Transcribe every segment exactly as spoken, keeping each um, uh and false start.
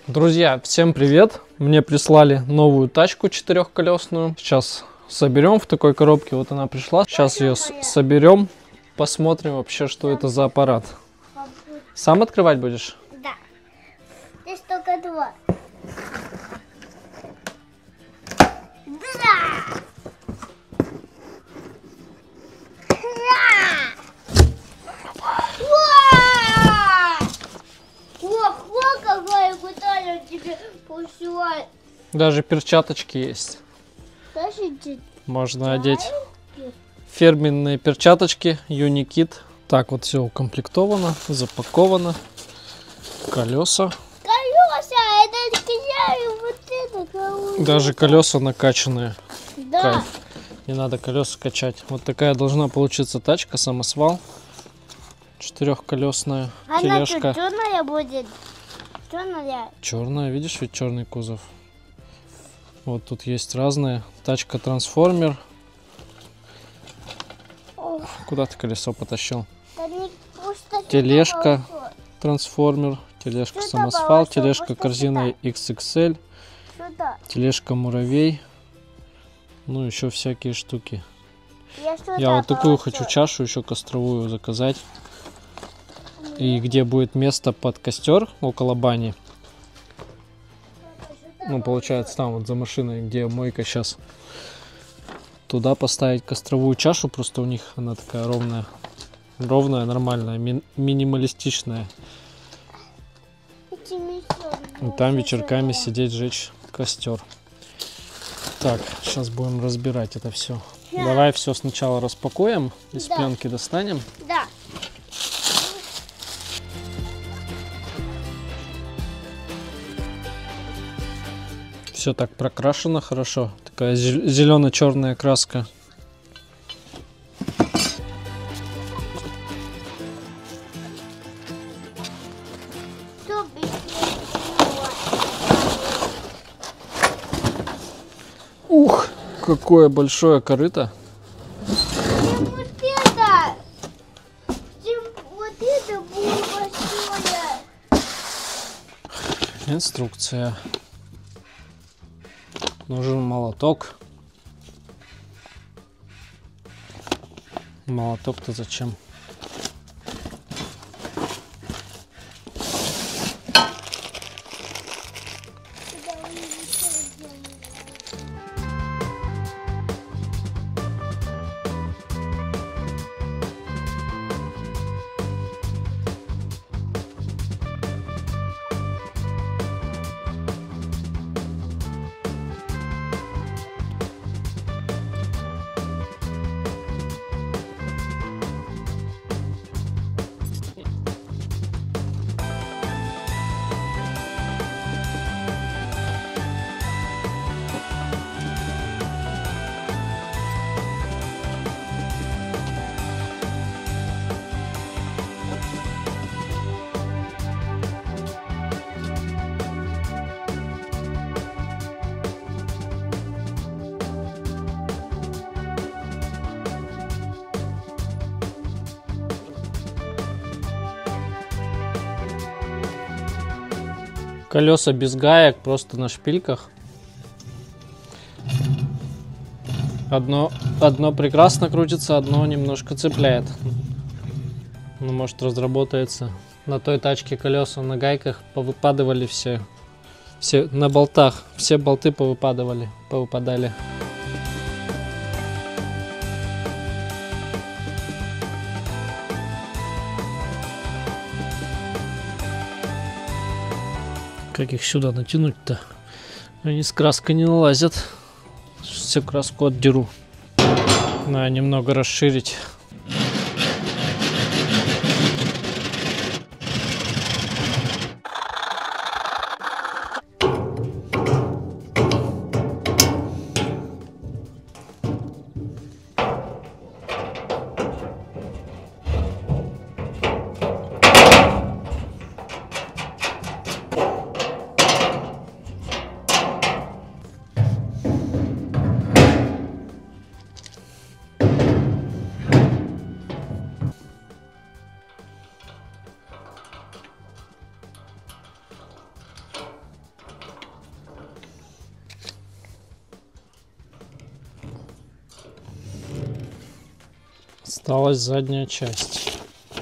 Друзья, всем привет! Мне прислали новую тачку четырехколесную. Сейчас соберем в такой коробке. Вот она пришла. Сейчас ее соберем. Посмотрим вообще, что это за аппарат. Сам открывать будешь? Да. Здесь только два. Да! Ох, какая куда тебе посылать. Даже перчаточки есть. Даже Можно одеть фирменные перчаточки Unikit. Так, вот все укомплектовано, запаковано. Колеса. Колеса, это я вот это колеса. Даже колеса накачанные. Да. Кайф. Не надо колеса качать. Вот такая должна получиться тачка, самосвал. Четырехколесная Она тележка. черная будет. Черная. Черная, видишь, ведь черный кузов. Вот тут есть разные. Тачка-трансформер. Куда ты колесо потащил? Тележка, трансформер, тележка самосвал, тележка корзина икс икс эль, Сюда. тележка муравей. Ну, еще всякие штуки. Я, Я вот такую хочу чашу еще костровую заказать. И где будет место под костер около бани. Ну, получается, там вот за машиной, где мойка сейчас. Туда поставить костровую чашу, просто у них она такая ровная. Ровная, нормальная, ми минималистичная. И там вечерками сидеть, жечь костер. Так, сейчас будем разбирать это все. Да. Давай все сначала распакуем, из да. пленки достанем. Да. Все так прокрашено хорошо. Такая зелено-черная краска. Ух, какое большое корыто. Вот это, вот это было большое. Инструкция. Нужен молоток. Молоток-то зачем? Колеса без гаек, просто на шпильках. Одно, одно прекрасно крутится, одно немножко цепляет. Ну, может, разработается. На той тачке колеса на гайках повыпадывали все. Все на болтах. Все болты повыпадывали, повыпадали. Как их сюда натянуть-то? Они с краской не налазят. Всю краску отдеру. Надо немного расширить. Осталась задняя часть.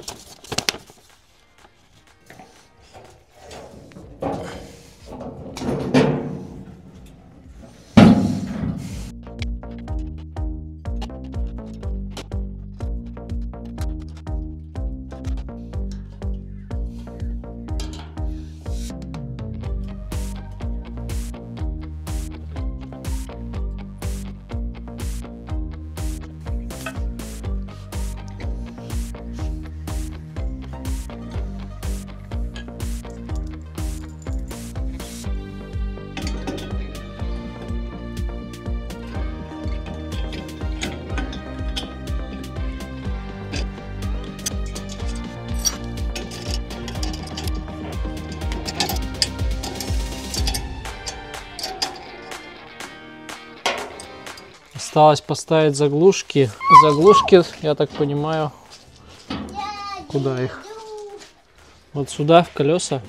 Осталось поставить заглушки. Заглушки, я так понимаю, куда их? Вот сюда, в колеса.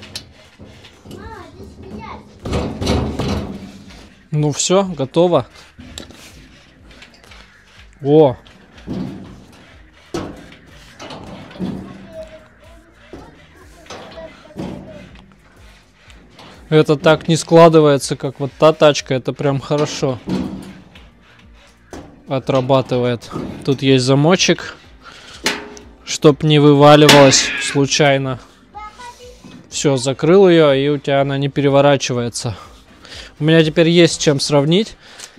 Ну все, готово. О! Это так не складывается, как вот та тачка. Это прям хорошо отрабатывает. Тут есть замочек, чтоб не вываливалось случайно. Все, закрыл ее, и у тебя она не переворачивается. У меня теперь есть с чем сравнить.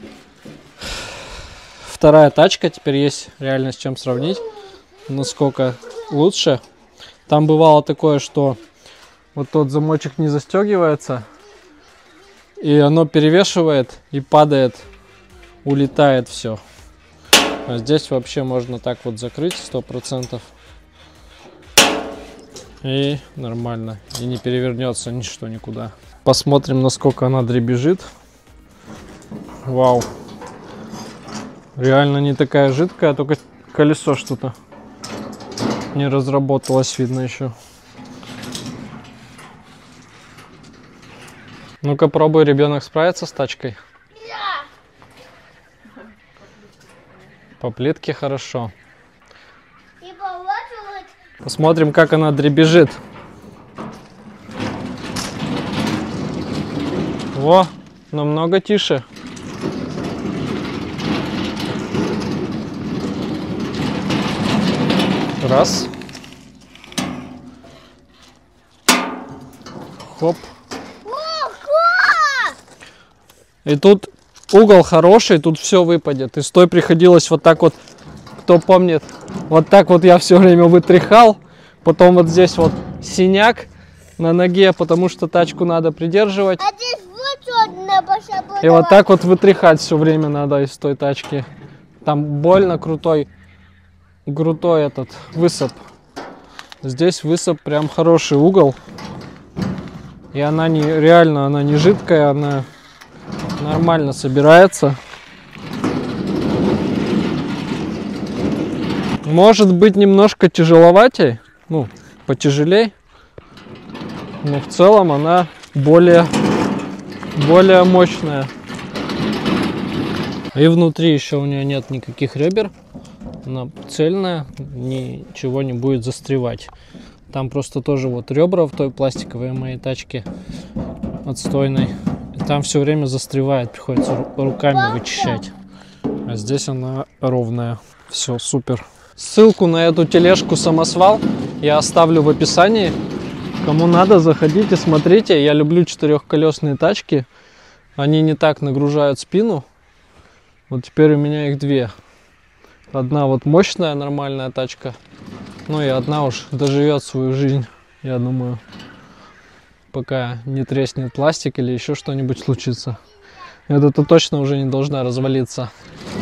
Вторая тачка, теперь есть реально с чем сравнить, насколько лучше. Там бывало такое, что вот тот замочек не застегивается, и оно перевешивает и падает, улетает все. А здесь вообще можно так вот закрыть сто процентов. И нормально. И не перевернется ничто никуда. Посмотрим, насколько она дребезжит. Вау. Реально не такая жидкая, только колесо что-то не разработалось, видно еще. Ну-ка, пробуй, ребенок справится с тачкой. По плитке хорошо. Посмотрим, как она дребезжит. Во, намного тише. Раз. Хоп. И тут угол хороший, тут все выпадет. И с той приходилось вот так вот, кто помнит, вот так вот я все время вытряхал. Потом вот здесь вот синяк на ноге, потому что тачку надо придерживать. А здесь вот одна баша была. И вот так вот вытряхать все время надо из той тачки. Там больно крутой, крутой этот высып. Здесь высып прям хороший угол. И она не, реально, она не жидкая, она нормально собирается. Может быть немножко тяжеловатей, ну, потяжелей. Но в целом она более, более мощная. И внутри еще у нее нет никаких ребер. Она цельная, ничего не будет застревать. Там просто тоже вот ребра в той пластиковой моей тачке отстойной. И там все время застревает, приходится руками вычищать. А здесь она ровная. Все, супер. Ссылку на эту тележку самосвал я оставлю в описании. Кому надо, заходите, смотрите. Я люблю четырехколесные тачки. Они не так нагружают спину. Вот теперь у меня их две. Одна вот мощная, нормальная тачка. Ну и одна уж доживет свою жизнь, я думаю. Пока не треснет пластик или еще что-нибудь случится. Эта-то точно уже не должна развалиться.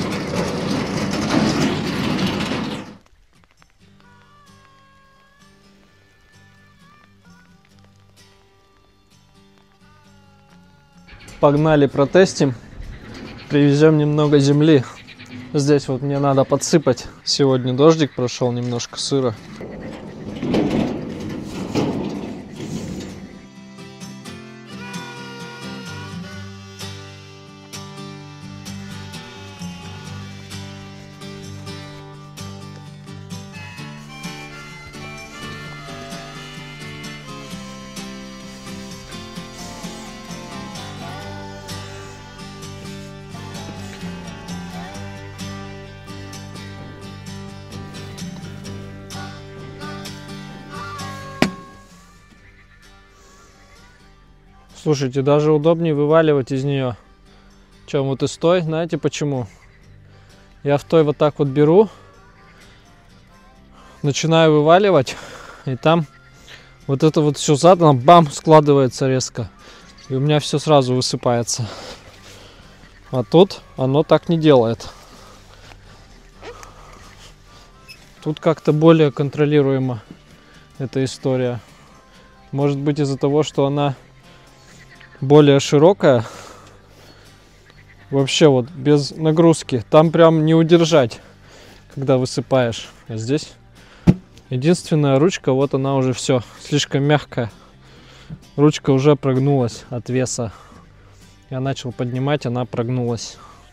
Погнали, протестим. Привезем немного земли. Здесь вот мне надо подсыпать. Сегодня дождик прошел, немножко сыро. Слушайте, даже удобнее вываливать из нее, чем вот из той. Знаете почему? Я в той вот так вот беру, начинаю вываливать, и там вот это вот все задано, бам, складывается резко. И у меня все сразу высыпается. А тут оно так не делает. Тут как-то более контролируема эта история. Может быть, из-за того, что она более широкая. Вообще вот без нагрузки. Там прям не удержать, когда высыпаешь. А здесь единственная ручка, вот она уже все, слишком мягкая. Ручка уже прогнулась от веса. Я начал поднимать, она прогнулась.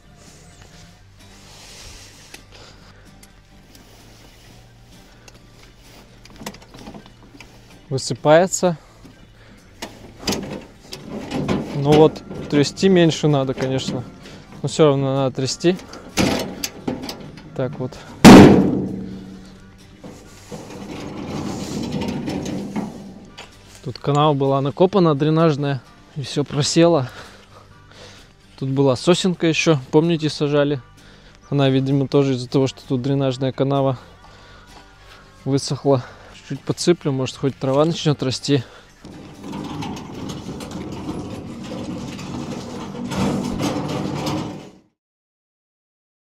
Высыпается. Ну вот, трясти меньше надо, конечно. Но все равно надо трясти. Так вот. Тут канава была накопана, дренажная, и все просело. Тут была сосенка еще, помните, сажали. Она, видимо, тоже из-за того, что тут дренажная канава, высохла. Чуть подсыплю, может, хоть трава начнет расти.